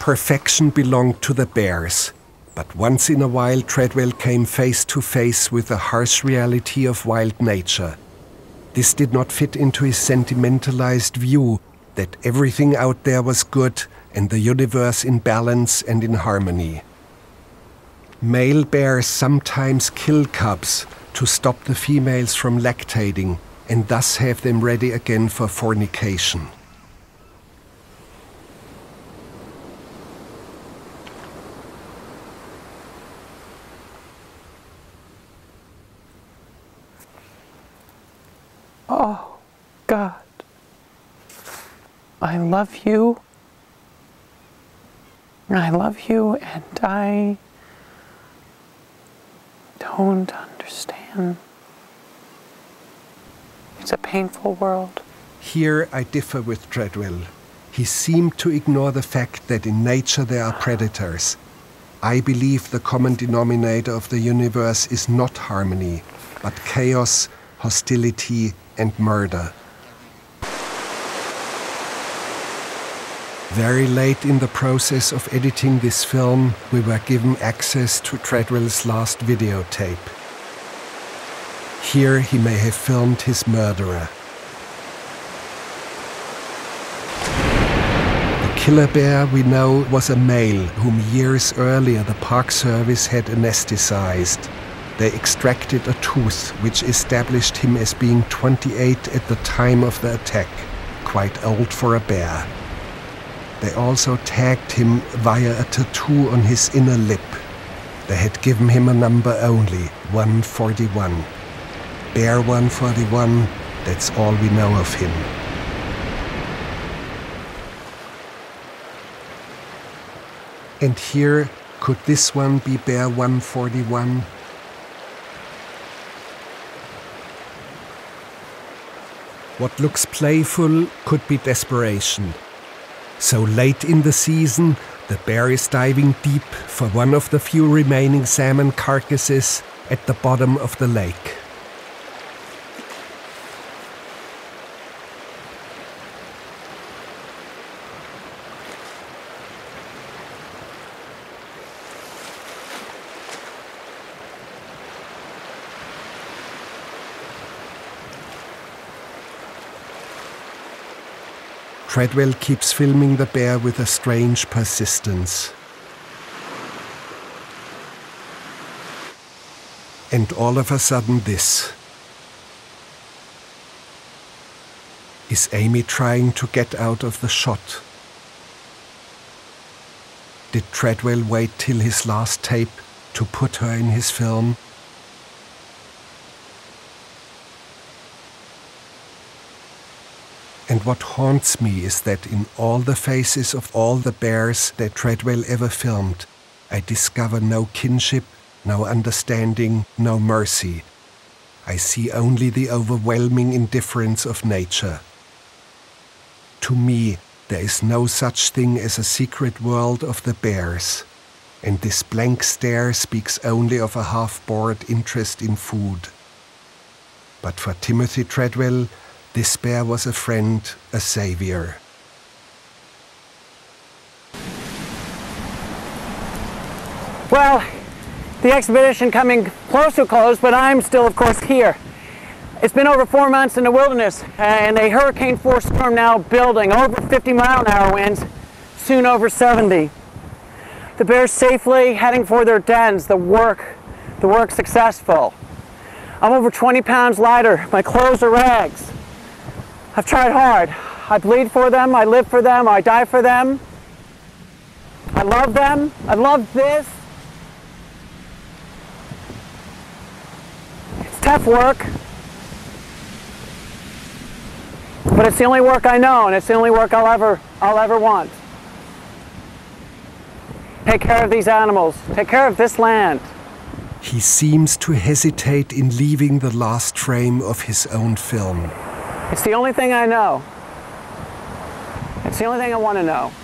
Perfection belonged to the bears, but once in a while Treadwell came face to face with the harsh reality of wild nature. This did not fit into his sentimentalized view that everything out there was good and the universe in balance and in harmony. Male bears sometimes kill cubs to stop the females from lactating and thus have them ready again for fornication. Oh, God, I love you. I love you, and I don't understand. It's a painful world. Here I differ with Treadwell. He seemed to ignore the fact that in nature there are predators. I believe the common denominator of the universe is not harmony, but chaos, hostility, and murder. Very late in the process of editing this film, we were given access to Treadwell's last videotape. Here he may have filmed his murderer. The killer bear, we know, was a male whom years earlier the Park Service had anesthetized. They extracted a tooth which established him as being 28 at the time of the attack, quite old for a bear. They also tagged him via a tattoo on his inner lip. They had given him a number only, 141. Bear 141, that's all we know of him. And here, could this one be Bear 141? What looks playful could be desperation. So late in the season, the bear is diving deep for one of the few remaining salmon carcasses at the bottom of the lake. Treadwell keeps filming the bear with a strange persistence. And all of a sudden this. Is Amy trying to get out of the shot? Did Treadwell wait till his last tape to put her in his film? And what haunts me is that in all the faces of all the bears that Treadwell ever filmed, I discover no kinship, no understanding, no mercy. I see only the overwhelming indifference of nature. To me, there is no such thing as a secret world of the bears, and this blank stare speaks only of a half-bored interest in food. But for Timothy Treadwell, this bear was a friend, a savior. Well, the expedition coming close to close, but I'm still, of course, here. It's been over 4 months in the wilderness, and a hurricane force storm now building, over 50-mile-an-hour winds, soon over 70. The bears safely heading for their dens, the work successful. I'm over 20 pounds lighter, my clothes are rags. I've tried hard. I bleed for them, I live for them, I die for them. I love them, I love this. It's tough work, but it's the only work I know, and it's the only work I'll ever want. Take care of these animals, take care of this land. He seems to hesitate in leaving the last frame of his own film. It's the only thing I know. It's the only thing I want to know.